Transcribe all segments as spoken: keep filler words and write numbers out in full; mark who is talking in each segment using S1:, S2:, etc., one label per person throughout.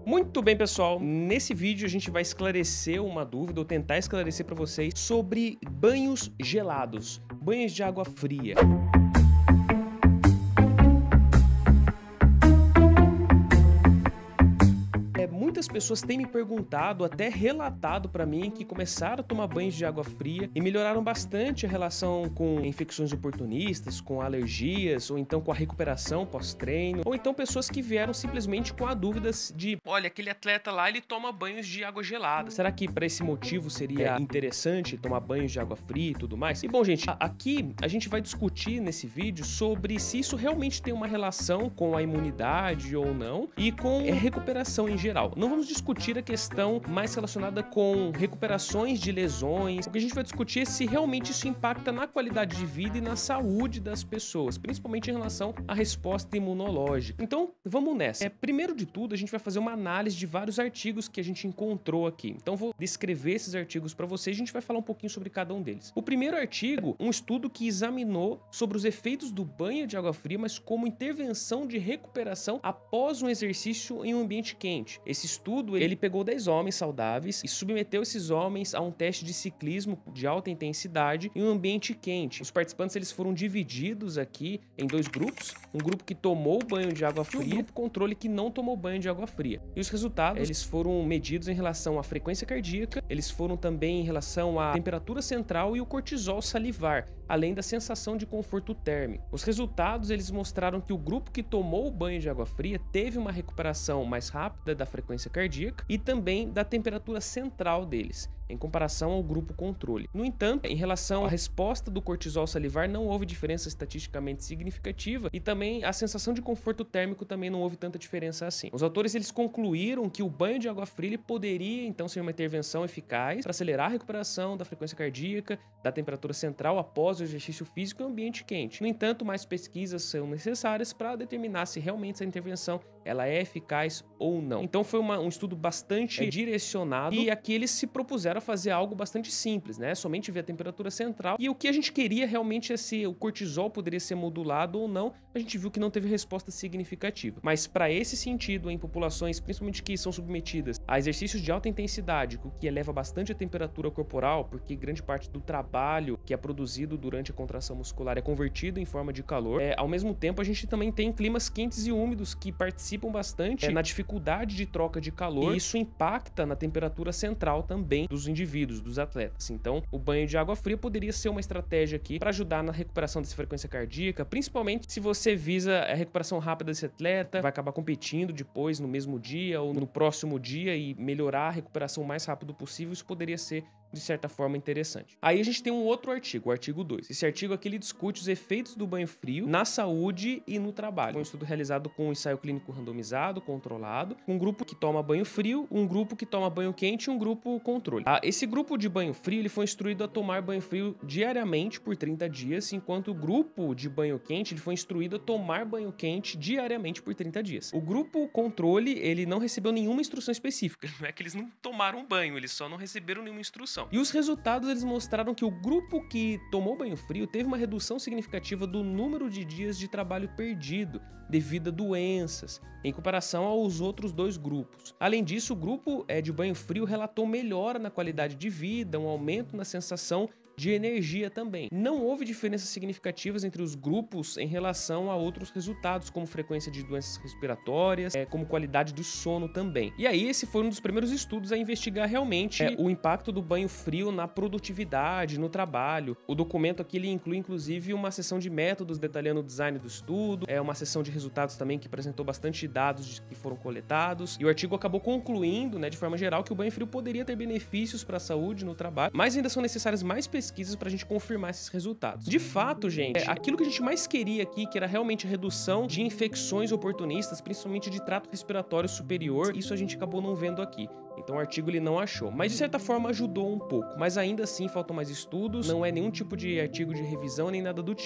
S1: Muito bem, pessoal. Nesse vídeo a gente vai esclarecer uma dúvida, ou tentar esclarecer para vocês sobre banhos gelados, banhos de água fria. Muitas pessoas têm me perguntado, até relatado para mim, que começaram a tomar banhos de água fria e melhoraram bastante a relação com infecções oportunistas, com alergias, ou então com a recuperação pós-treino, ou então pessoas que vieram simplesmente com a dúvida de, olha, aquele atleta lá, ele toma banhos de água gelada. Será que para esse motivo seria interessante tomar banhos de água fria e tudo mais? E bom, gente, aqui a gente vai discutir nesse vídeo sobre se isso realmente tem uma relação com a imunidade ou não e com a recuperação em geral. Não vamos discutir a questão mais relacionada com recuperações de lesões. O que a gente vai discutir é se realmente isso impacta na qualidade de vida e na saúde das pessoas, principalmente em relação à resposta imunológica. Então, vamos nessa. É, primeiro de tudo, a gente vai fazer uma análise de vários artigos que a gente encontrou aqui. Então, vou descrever esses artigos para vocês e a gente vai falar um pouquinho sobre cada um deles. O primeiro artigo, um estudo que examinou sobre os efeitos do banho de água fria, mas como intervenção de recuperação após um exercício em um ambiente quente. Esse estudo, ele pegou dez homens saudáveis e submeteu esses homens a um teste de ciclismo de alta intensidade em um ambiente quente. Os participantes, eles foram divididos aqui em dois grupos, um grupo que tomou banho de água fria e um grupo controle que não tomou banho de água fria. E os resultados, eles foram medidos em relação à frequência cardíaca, eles foram também em relação à temperatura central e o cortisol salivar, além da sensação de conforto térmico. Os resultados, eles mostraram que o grupo que tomou o banho de água fria teve uma recuperação mais rápida da frequência cardíaca e também da temperatura central deles, em comparação ao grupo controle. No entanto, em relação à resposta do cortisol salivar, não houve diferença estatisticamente significativa e também a sensação de conforto térmico também não houve tanta diferença assim. Os autores, eles concluíram que o banho de água fria poderia então ser uma intervenção eficaz para acelerar a recuperação da frequência cardíaca, da temperatura central após o exercício físico em um ambiente quente. No entanto, mais pesquisas são necessárias para determinar se realmente essa intervenção ela é eficaz ou não. Então foi uma, um estudo bastante é, direcionado e aqui eles se propuseram a fazer algo bastante simples, né? Somente ver a temperatura central e o que a gente queria realmente é se o cortisol poderia ser modulado ou não. A gente viu que não teve resposta significativa. Mas para esse sentido, em populações principalmente que são submetidas a exercícios de alta intensidade, o que eleva bastante a temperatura corporal, porque grande parte do trabalho que é produzido durante a contração muscular é convertido em forma de calor. É, ao mesmo tempo, a gente também tem climas quentes e úmidos que participam bastante é, na dificuldade de troca de calor e isso impacta na temperatura central também dos indivíduos, dos atletas. Então, o banho de água fria poderia ser uma estratégia aqui para ajudar na recuperação dessa frequência cardíaca, principalmente se você visa a recuperação rápida desse atleta, vai acabar competindo depois no mesmo dia ou no próximo dia e melhorar a recuperação o mais rápido possível, isso poderia ser de certa forma interessante. Aí a gente tem um outro artigo, o artigo dois. Esse artigo aqui ele discute os efeitos do banho frio na saúde e no trabalho. Foi um estudo realizado com um ensaio clínico randomizado, controlado, um grupo que toma banho frio, um grupo que toma banho quente e um grupo controle. Ah, esse grupo de banho frio ele foi instruído a tomar banho frio diariamente por trinta dias, enquanto o grupo de banho quente ele foi instruído a tomar banho quente diariamente por trinta dias. O grupo controle ele não recebeu nenhuma instrução específica, não é que eles não tomaram banho, eles só não receberam nenhuma instrução. E os resultados eles mostraram que o grupo que tomou banho frio teve uma redução significativa do número de dias de trabalho perdido devido a doenças, em comparação aos outros dois grupos. Além disso, o grupo é, de banho frio relatou melhora na qualidade de vida, um aumento na sensação de energia também. Não houve diferenças significativas entre os grupos em relação a outros resultados, como frequência de doenças respiratórias, é, como qualidade do sono também. E aí, esse foi um dos primeiros estudos a investigar realmente é, o impacto do banho frio na produtividade, no trabalho. O documento aqui ele inclui, inclusive, uma seção de métodos detalhando o design do estudo, é uma seção de resultados também que apresentou bastante dados que foram coletados, e o artigo acabou concluindo, né, de forma geral, que o banho frio poderia ter benefícios para a saúde no trabalho, mas ainda são necessárias mais pesquisas pesquisas para a gente confirmar esses resultados. De fato, gente, é, aquilo que a gente mais queria aqui, que era realmente a redução de infecções oportunistas, principalmente de trato respiratório superior, isso a gente acabou não vendo aqui. Então o artigo ele não achou, mas de certa forma ajudou um pouco, mas ainda assim faltam mais estudos, não é nenhum tipo de artigo de revisão nem nada do tipo.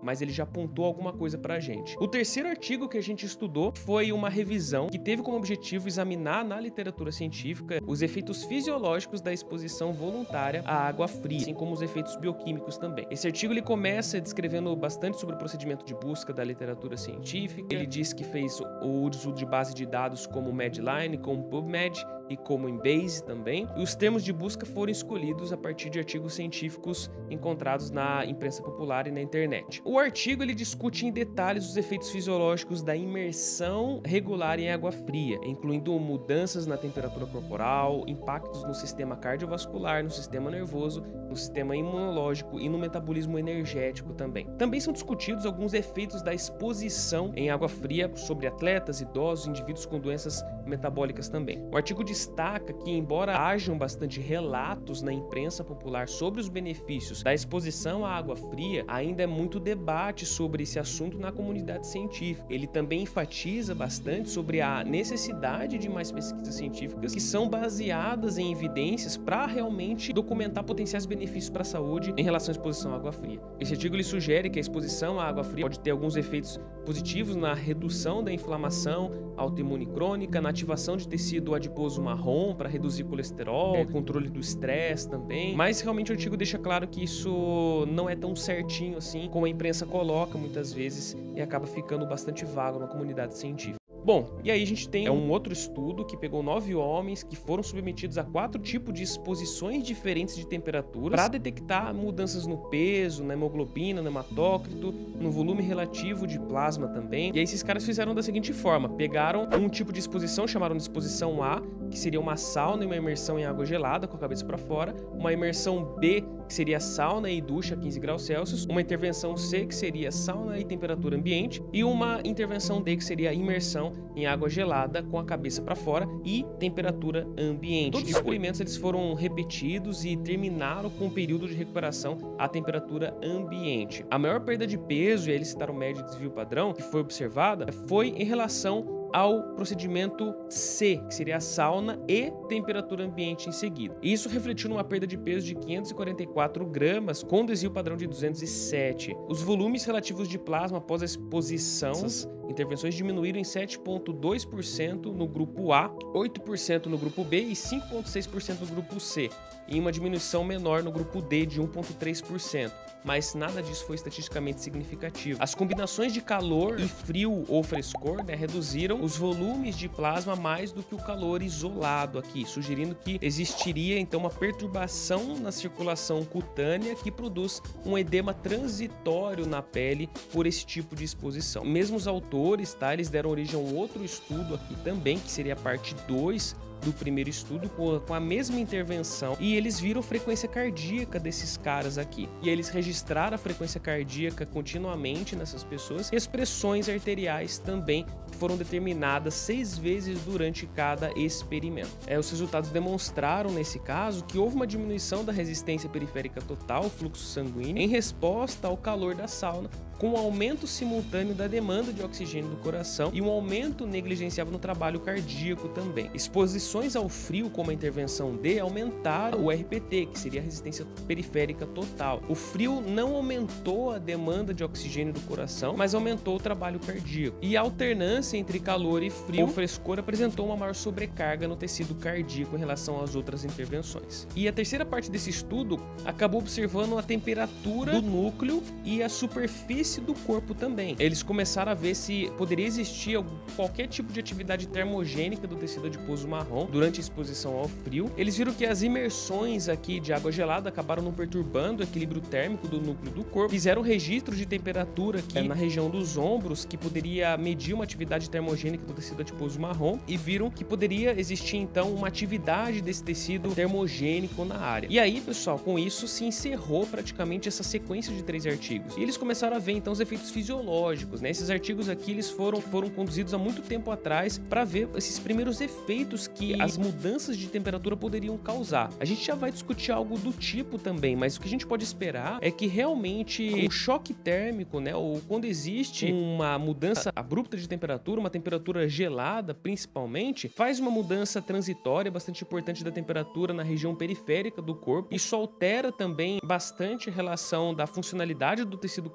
S1: mas ele já apontou alguma coisa pra gente. O terceiro artigo que a gente estudou foi uma revisão que teve como objetivo examinar na literatura científica os efeitos fisiológicos da exposição voluntária à água fria, assim como os efeitos bioquímicos também. Esse artigo ele começa descrevendo bastante sobre o procedimento de busca da literatura científica. Ele diz que fez o uso de base de dados como Medline, como PubMed e como Embase também. E os termos de busca foram escolhidos a partir de artigos científicos encontrados na imprensa popular e na internet. O artigo ele discute em detalhes os efeitos fisiológicos da imersão regular em água fria, incluindo mudanças na temperatura corporal, impactos no sistema cardiovascular, no sistema nervoso, no sistema imunológico e no metabolismo energético também. Também são discutidos alguns efeitos da exposição em água fria sobre atletas, idosos, indivíduos com doenças metabólicas também. O artigo destaca que, embora hajam bastante relatos na imprensa popular sobre os benefícios da exposição à água fria, ainda é muito debate sobre esse assunto na comunidade científica. Ele também enfatiza bastante sobre a necessidade de mais pesquisas científicas que são baseadas em evidências para realmente documentar potenciais benefícios para a saúde em relação à exposição à água fria. Esse artigo ele sugere que a exposição à água fria pode ter alguns efeitos positivos na redução da inflamação autoimune crônica, na ativação de tecido adiposo marrom para reduzir colesterol, é, controle do estresse também. Mas realmente o artigo deixa claro que isso não é tão certinho assim como a imprensa coloca muitas vezes e acaba ficando bastante vago na comunidade científica. Bom, e aí a gente tem um outro estudo que pegou nove homens que foram submetidos a quatro tipos de exposições diferentes de temperaturas para detectar mudanças no peso, na hemoglobina, no hematócrito, no volume relativo de plasma também. E aí esses caras fizeram da seguinte forma: pegaram um tipo de exposição, chamaram de exposição A, que seria uma sauna e uma imersão em água gelada com a cabeça para fora, uma imersão B, que seria sauna e ducha a quinze graus Celsius, uma intervenção C, que seria sauna e temperatura ambiente, e uma intervenção D, que seria imersão em água gelada com a cabeça para fora e temperatura ambiente. Todos os experimentos eles foram repetidos e terminaram com um período de recuperação à temperatura ambiente. A maior perda de peso, e aí eles citaram média de desvio padrão, que foi observada, foi em relação ao procedimento C, que seria a sauna e temperatura ambiente em seguida. Isso refletiu numa perda de peso de quinhentos e quarenta e quatro gramas, com desvio padrão de duzentos e sete. Os volumes relativos de plasma após a exposição, essas intervenções diminuíram em sete vírgula dois por cento no grupo A, oito por cento no grupo B e cinco vírgula seis por cento no grupo C, e uma diminuição menor no grupo D de um vírgula três por cento. Mas nada disso foi estatisticamente significativo. As combinações de calor e frio ou frescor, né, reduziram os volumes de plasma mais do que o calor isolado aqui, sugerindo que existiria então uma perturbação na circulação cutânea que produz um edema transitório na pele por esse tipo de exposição. Mesmo os autores, tá, eles deram origem a um outro estudo aqui também, que seria a parte dois do primeiro estudo, com a mesma intervenção, e eles viram a frequência cardíaca desses caras aqui. E eles registraram a frequência cardíaca continuamente nessas pessoas, e as pressões arteriais também foram determinadas seis vezes durante cada experimento. É, os resultados demonstraram, nesse caso, que houve uma diminuição da resistência periférica total, fluxo sanguíneo, em resposta ao calor da sauna, com um aumento simultâneo da demanda de oxigênio do coração e um aumento negligenciável no trabalho cardíaco também. Exposições ao frio, como a intervenção D, aumentaram o R P T, que seria a resistência periférica total. O frio não aumentou a demanda de oxigênio do coração, mas aumentou o trabalho cardíaco. E a alternância entre calor e frio, o frescor, apresentou uma maior sobrecarga no tecido cardíaco em relação às outras intervenções. E a terceira parte desse estudo acabou observando a temperatura do núcleo e a superfície do corpo também. Eles começaram a ver se poderia existir algum, qualquer tipo de atividade termogênica do tecido adiposo marrom durante a exposição ao frio. Eles viram que as imersões aqui de água gelada acabaram não perturbando o equilíbrio térmico do núcleo do corpo. Fizeram registro de temperatura aqui é, na região dos ombros, que poderia medir uma atividade termogênica do tecido adiposo marrom, e viram que poderia existir então uma atividade desse tecido termogênico na área. E aí, pessoal, com isso se encerrou praticamente essa sequência de três artigos. E eles começaram a ver então os efeitos fisiológicos, né? Esses artigos aqui eles foram, foram conduzidos há muito tempo atrás para ver esses primeiros efeitos que as mudanças de temperatura poderiam causar. A gente já vai discutir algo do tipo também, mas o que a gente pode esperar é que realmente o choque térmico, né, ou quando existe uma mudança abrupta de temperatura, uma temperatura gelada principalmente, faz uma mudança transitória bastante importante da temperatura na região periférica do corpo. Isso altera também bastante a relação da funcionalidade do tecido cardíaco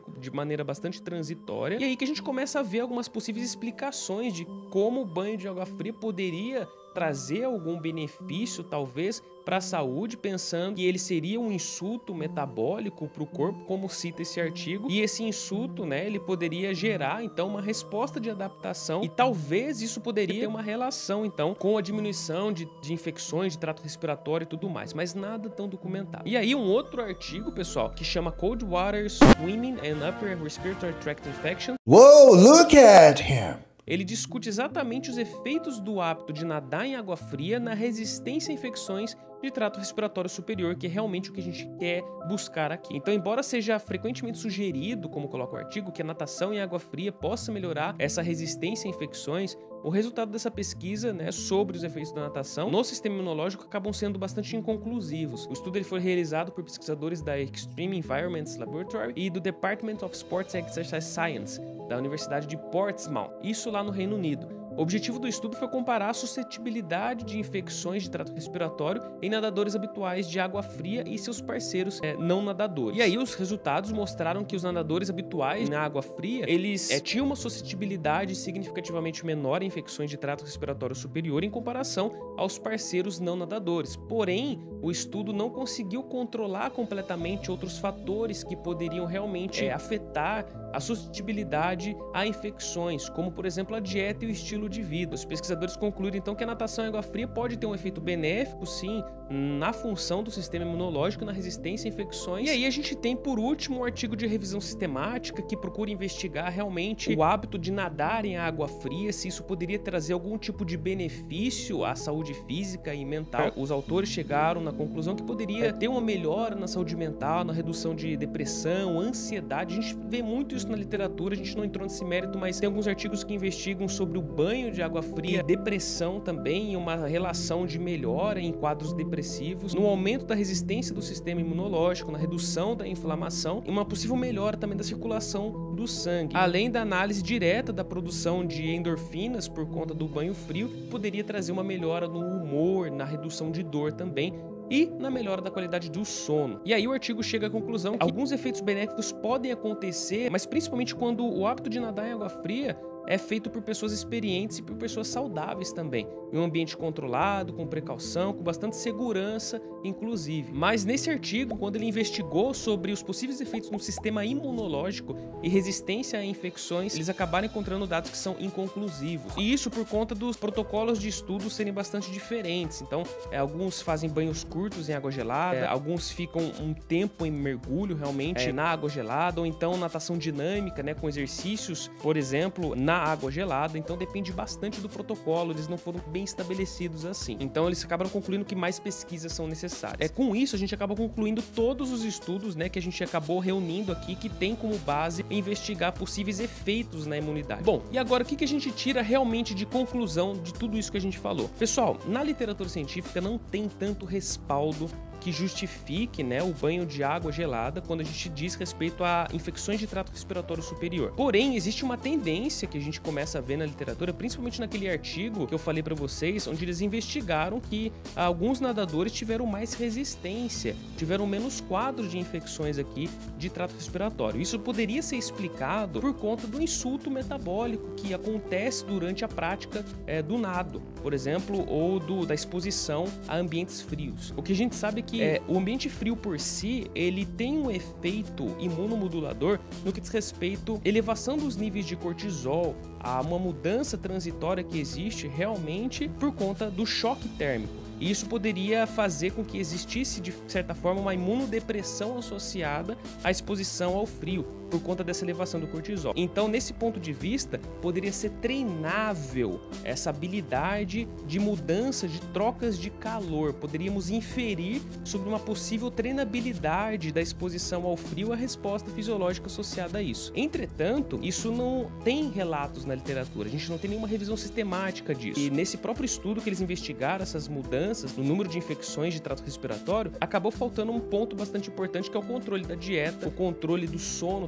S1: de maneira bastante transitória. E aí que a gente começa a ver algumas possíveis explicações de como o banho de água fria poderia trazer algum benefício, talvez, para a saúde, pensando que ele seria um insulto metabólico para o corpo, como cita esse artigo, e esse insulto, né, ele poderia gerar, então, uma resposta de adaptação, e talvez isso poderia ter uma relação, então, com a diminuição de, de infecções, de trato respiratório e tudo mais, mas nada tão documentado. E aí, um outro artigo, pessoal, que chama Cold Water Swimming and Upper Respiratory Tract Infection.
S2: Whoa, look at him!
S1: Ele discute exatamente os efeitos do hábito de nadar em água fria na resistência a infecções de trato respiratório superior, que é realmente o que a gente quer buscar aqui. Então, embora seja frequentemente sugerido, como coloca o artigo, que a natação em água fria possa melhorar essa resistência a infecções, o resultado dessa pesquisa, né, sobre os efeitos da natação no sistema imunológico acabam sendo bastante inconclusivos. O estudo ele foi realizado por pesquisadores da Extreme Environments Laboratory e do Department of Sports and Exercise Science, da Universidade de Portsmouth, isso lá no Reino Unido. O objetivo do estudo foi comparar a suscetibilidade de infecções de trato respiratório em nadadores habituais de água fria e seus parceiros é, não nadadores. E aí os resultados mostraram que os nadadores habituais na água fria, eles é, tinham uma suscetibilidade significativamente menor a infecções de trato respiratório superior em comparação aos parceiros não nadadores. Porém, o estudo não conseguiu controlar completamente outros fatores que poderiam realmente é, afetar a suscetibilidade a infecções, como por exemplo a dieta e o estilo de vida. Os pesquisadores concluíram então que a natação em água fria pode ter um efeito benéfico, sim, na função do sistema imunológico, na resistência a infecções. E aí a gente tem, por último, um artigo de revisão sistemática que procura investigar realmente o hábito de nadar em água fria, se isso poderia trazer algum tipo de benefício à saúde física e mental. Os autores chegaram na conclusão que poderia ter uma melhora na saúde mental, na redução de depressão, ansiedade. A gente vê muito isso na literatura, a gente não entrou nesse mérito, mas tem alguns artigos que investigam sobre o banho de água fria, depressão também, e uma relação de melhora em quadros depressivos, no aumento da resistência do sistema imunológico, na redução da inflamação e uma possível melhora também da circulação do sangue. Além da análise direta da produção de endorfinas por conta do banho frio, poderia trazer uma melhora no humor, na redução de dor também, e na melhora da qualidade do sono. E aí o artigo chega à conclusão que alguns efeitos benéficos podem acontecer, mas principalmente quando o hábito de nadar em água fria é feito por pessoas experientes e por pessoas saudáveis também, em um ambiente controlado, com precaução, com bastante segurança, inclusive. Mas nesse artigo, quando ele investigou sobre os possíveis efeitos no sistema imunológico e resistência a infecções, eles acabaram encontrando dados que são inconclusivos. E isso por conta dos protocolos de estudo serem bastante diferentes. Então, é, alguns fazem banhos curtos em água gelada, é, alguns ficam um tempo em mergulho realmente é, na água gelada, ou então natação dinâmica, né, com exercícios, por exemplo, na água gelada. Então depende bastante do protocolo, eles não foram bem estabelecidos assim. Então eles acabaram concluindo que mais pesquisas são necessárias. É, com isso a gente acaba concluindo todos os estudos, né, que a gente acabou reunindo aqui, que tem como base investigar possíveis efeitos na imunidade. Bom, e agora o que, que a gente tira realmente de conclusão de tudo isso que a gente falou? Pessoal, na literatura científica não tem tanto respaldo que justifique, né, o banho de água gelada quando a gente diz respeito a infecções de trato respiratório superior. Porém, existe uma tendência que a gente começa a ver na literatura, principalmente naquele artigo que eu falei para vocês, onde eles investigaram que alguns nadadores tiveram mais resistência, tiveram menos quadros de infecções aqui de trato respiratório. Isso poderia ser explicado por conta do insulto metabólico que acontece durante a prática é, do nado, por exemplo, ou do, da exposição a ambientes frios. O que a gente sabe é que é, o ambiente frio por si, ele tem um efeito imunomodulador no que diz respeito à elevação dos níveis de cortisol, a uma mudança transitória que existe realmente por conta do choque térmico. E isso poderia fazer com que existisse, de certa forma, uma imunodepressão associada à exposição ao frio, por conta dessa elevação do cortisol. Então, nesse ponto de vista, poderia ser treinável essa habilidade de mudança de trocas de calor. Poderíamos inferir sobre uma possível treinabilidade da exposição ao frio, a resposta fisiológica associada a isso. Entretanto, isso não tem relatos na literatura, a gente não tem nenhuma revisão sistemática disso. E nesse próprio estudo que eles investigaram essas mudanças no número de infecções de trato respiratório, acabou faltando um ponto bastante importante, que é o controle da dieta, o controle do sono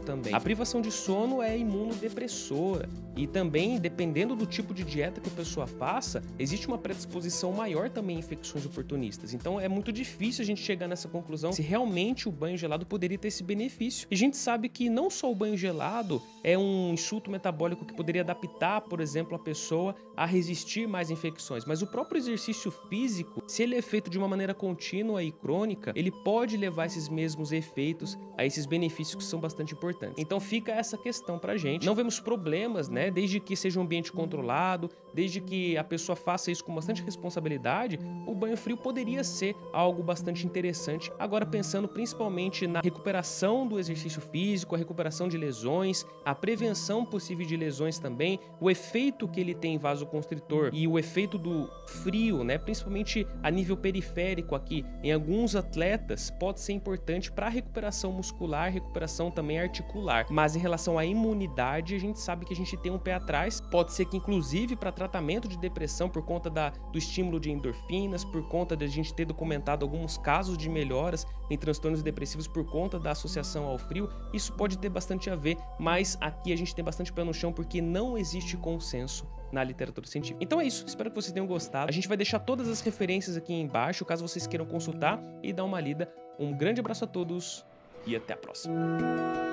S1: também. A privação de sono é imunodepressora e também, dependendo do tipo de dieta que a pessoa faça, existe uma predisposição maior também a infecções oportunistas. Então é muito difícil a gente chegar nessa conclusão se realmente o banho gelado poderia ter esse benefício. E a gente sabe que não só o banho gelado é um insulto metabólico que poderia adaptar, por exemplo, a pessoa a resistir mais infecções, mas o próprio exercício físico, se ele é feito de uma maneira contínua e crônica, ele pode levar esses mesmos efeitos, a esses benefícios que são bastante importantes. Então fica essa questão pra gente. Não vemos problemas, né? Desde que seja um ambiente controlado, desde que a pessoa faça isso com bastante responsabilidade, o banho frio poderia ser algo bastante interessante. Agora pensando principalmente na recuperação do exercício físico, a recuperação de lesões, a prevenção possível de lesões também, o efeito que ele tem em vasoconstritor e o efeito do frio, né? Principalmente a nível periférico aqui, em alguns atletas, pode ser importante para a recuperação muscular, recuperação também articular. Mas em relação à imunidade, a gente sabe que a gente tem um pé atrás. Pode ser que inclusive para tratamento de depressão, por conta da, do estímulo de endorfinas, por conta de a gente ter documentado alguns casos de melhoras em transtornos depressivos por conta da associação ao frio, isso pode ter bastante a ver, mas aqui a gente tem bastante pé no chão porque não existe consenso na literatura científica. Então é isso, espero que vocês tenham gostado. A gente vai deixar todas as referências aqui embaixo, caso vocês queiram consultar e dar uma lida. Um grande abraço a todos e até a próxima.